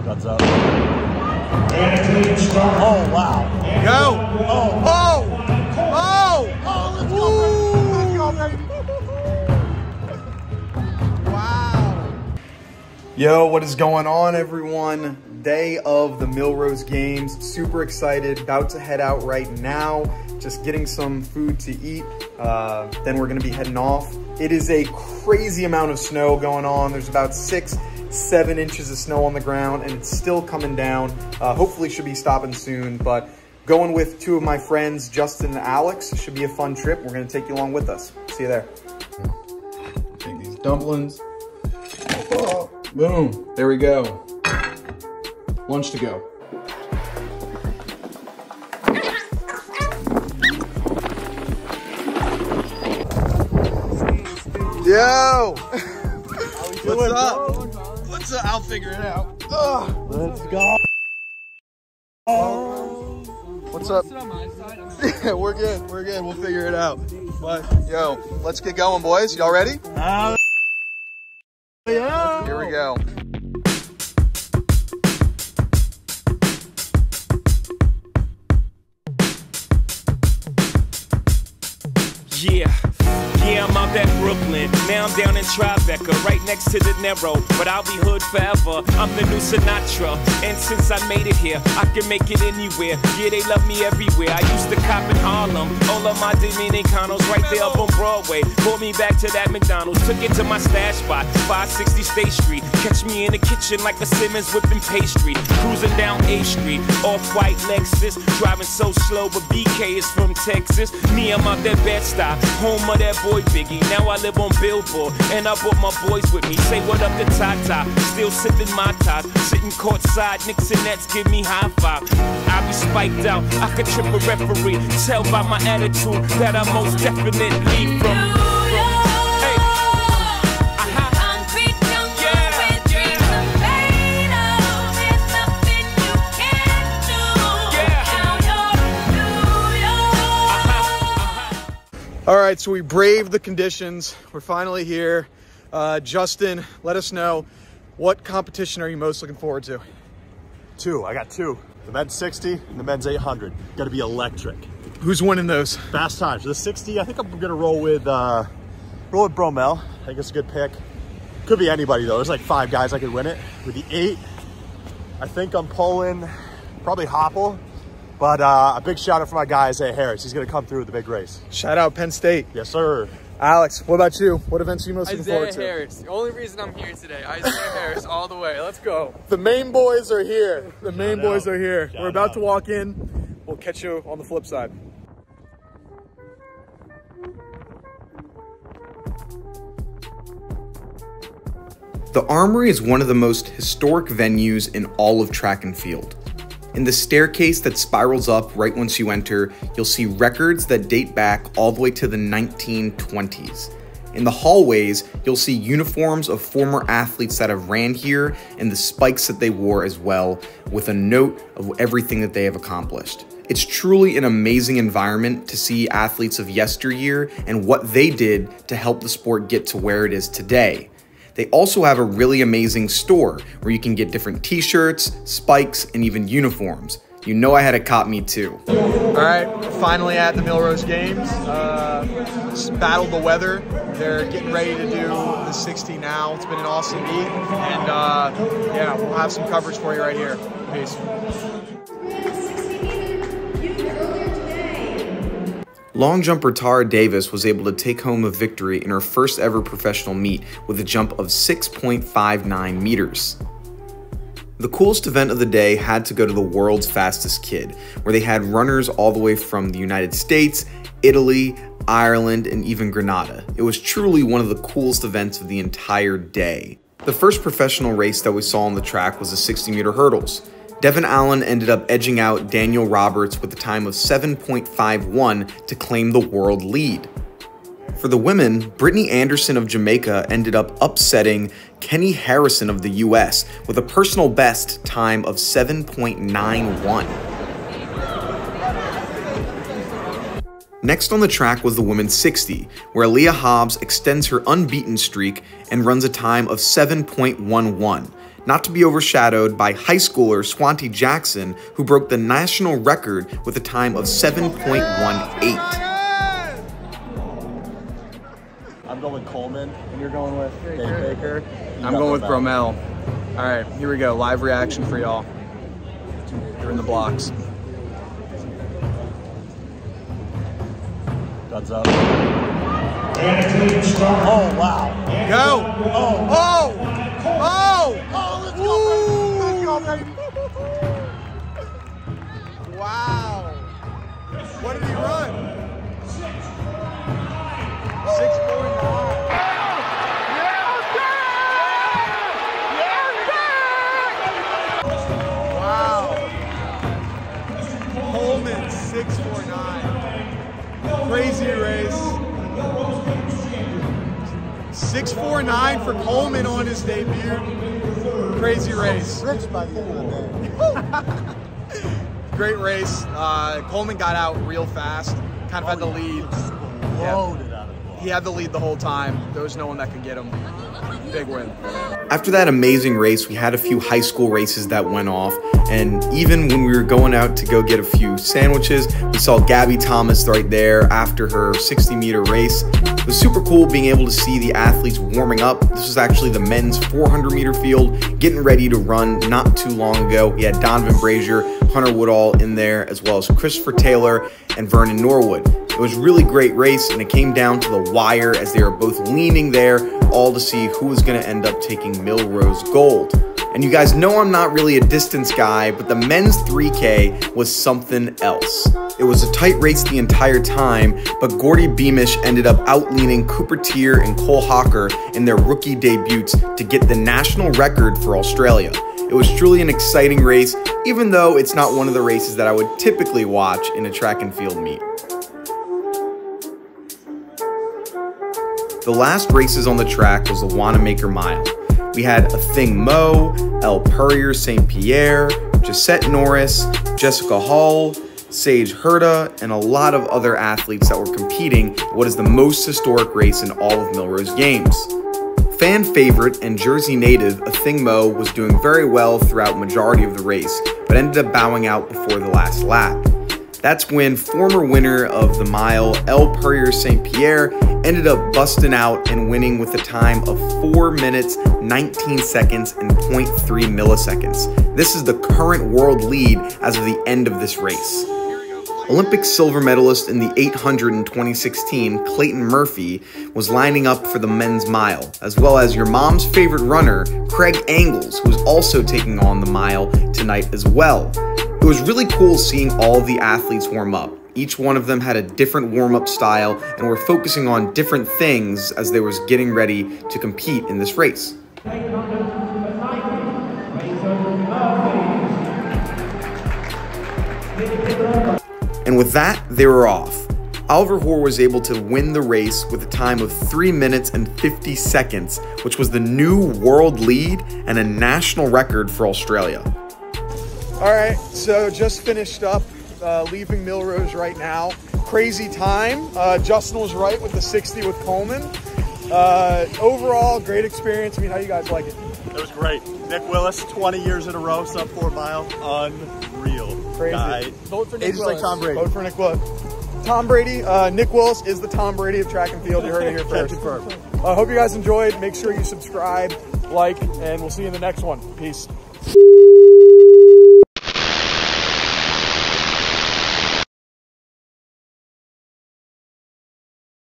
Guts up. Oh, wow. Go. Oh. Oh. Oh. Oh, let's go, baby. Wow. Yo, what is going on, everyone? Day of the Millrose Games. Super excited. About to head out right now. Just getting some food to eat. Then we're going to be heading off. It is a crazy amount of snow going on. There's about 6-7 inches of snow on the ground, and it's still coming down. Hopefully should be stopping soon, but going with two of my friends, Justin and Alex. Should be a fun trip. We're going to take you along with us. See you there. Take these dumplings. Oh, boom. There we go. Lunch to go. Yo! What's up? What's up? I'll figure it out. Let's go. What's up? Yeah, we're good. We're good. We'll figure it out. But yo, let's get going, boys. Y'all ready? Yeah. Here we go. Yeah, I'm out at Brooklyn. Now I'm down in Tribeca, right next to the Narrow. But I'll be hood forever. I'm the new Sinatra. And since I made it here, I can make it anywhere. Yeah, they love me everywhere. I used to cop in Harlem. All of my Dominicanos right there up on Broadway. Brought me back to that McDonald's. Took it to my stash spot, 560 State Street. Catch me in the kitchen like a Simmons whipping pastry. Cruising down A Street, off-white Lexus. Driving so slow, but BK is from Texas. Me, I'm out that Bed-Stuy, home of that boy Biggie. Now I live on Billboard, and I brought my boys with me. Say what up to Tata, still sipping my ties. Sitting courtside, Knicks and Nets give me high five. I be spiked out, I could trip a referee. Tell by my attitude that I'm most definitely from. All right, so we braved the conditions. We're finally here. Justin, let us know, what competition are you most looking forward to? I got two. The men's 60 and the men's 800. Got to be electric. Who's winning those? Fast times. For the 60, I think I'm gonna roll with Bromell. I think it's a good pick. Could be anybody though. There's like 5 guys I could win it. With the 8, I think I'm pulling probably Hopple. But a big shout out for my guy, Isaiah Harris. He's going to come through with the big race. Shout out Penn State. Yes, sir. Alex, what about you? What events are you most looking forward to? Isaiah Harris. The only reason I'm here today. Isaiah Harris all the way. Let's go. The main boys are here. The main boys are here. Shout We're about out. to walk in. We'll catch you on the flip side. The Armory is one of the most historic venues in all of track and field. In the staircase that spirals up right once you enter, you'll see records that date back all the way to the 1920s. In the hallways, you'll see uniforms of former athletes that have ran here and the spikes that they wore as well, with a note of everything that they have accomplished. It's truly an amazing environment to see athletes of yesteryear and what they did to help the sport get to where it is today. They also have a really amazing store where you can get different t-shirts, spikes, and even uniforms. You know I had to cop me too. All right, finally at the Millrose Games. Just battled the weather. They're getting ready to do the 60 now. It's been an awesome meet. And yeah, we'll have some coverage for you right here. Peace. Long jumper Tara Davis was able to take home a victory in her first ever professional meet with a jump of 6.59 meters. The coolest event of the day had to go to the world's fastest kid, where they had runners all the way from the United States, Italy, Ireland, and even Grenada. It was truly one of the coolest events of the entire day. The first professional race that we saw on the track was the 60-meter hurdles. Devin Allen ended up edging out Daniel Roberts with a time of 7.51 to claim the world lead. For the women, Brittany Anderson of Jamaica ended up upsetting Kenny Harrison of the US with a personal best time of 7.91. Next on the track was the women's 60, where Aaliyah Hobbs extends her unbeaten streak and runs a time of 7.11. not to be overshadowed by high schooler Swanty Jackson, who broke the national record with a time of 7.18. I'm going with Coleman, and you're going with Baker. I'm going with Bromell. All right, here we go. Live reaction for y'all. You're in the blocks. Guns up. Oh, wow. Go! Oh! Oh! Oh! Oh, let's go, baby! Wow! What did he run? 6.9. Coleman 6.49. Crazy race. 6.49 for Coleman on his debut. Crazy race. Rich by the end of the day. Great race. Coleman got out real fast. Kind of had the lead. Loaded out of the ball. He had the lead the whole time. There was no one that could get him. Big win. After that amazing race, we had a few high school races that went off, and even when we were going out to go get a few sandwiches, we saw Gabby Thomas right there after her 60-meter race. It was super cool being able to see the athletes warming up. This was actually the men's 400-meter field, getting ready to run not too long ago. We had Donovan Brazier, Hunter Woodall in there, as well as Christopher Taylor and Vernon Norwood. It was a really great race, and it came down to the wire as they were both leaning there, all to see who was going to end up taking Millrose gold. And you guys know I'm not really a distance guy, but the men's 3K was something else. It was a tight race the entire time, but Gordy Beamish ended up outleaning Cooper Tier and Cole Hawker in their rookie debuts to get the national record for Australia. It was truly an exciting race, even though it's not one of the races that I would typically watch in a track and field meet. The last races on the track was the Wanamaker Mile. We had Athing Mu, Elle Purrier St. Pierre, Josette Norris, Jessica Hall, Sage Herda, and a lot of other athletes that were competing in what is the most historic race in all of Millrose Games. Fan favorite and Jersey native Athing Mu was doing very well throughout majority of the race, but ended up bowing out before the last lap. That's when former winner of the mile, Elle Purrier St. Pierre, ended up busting out and winning with a time of 4 minutes, 19 seconds, and 0.3 milliseconds. This is the current world lead as of the end of this race. Olympic silver medalist in the 800 in 2016, Clayton Murphy, was lining up for the men's mile, as well as your mom's favorite runner, Craig Angles, who was also taking on the mile tonight as well. It was really cool seeing all of the athletes warm up. Each one of them had a different warm-up style and were focusing on different things as they was getting ready to compete in this race. And with that, they were off. Oliver Hoare was able to win the race with a time of 3 minutes and 50 seconds, which was the new world lead and a national record for Australia. All right, so just finished up leaving Millrose right now. Crazy time. Justin was right with the 60 with Coleman. Overall, great experience. I mean, how you guys like it? It was great. Nick Willis, 20 years in a row, sub 4 mile. Unreal. Crazy. Guy. Vote for Nick Ages Willis. like Tom Brady. Vote for Nick Willis. Tom Brady, Nick Willis is the Tom Brady of track and field. You heard it here first. Confirmed. I hope you guys enjoyed. Make sure you subscribe, like, and we'll see you in the next one. Peace.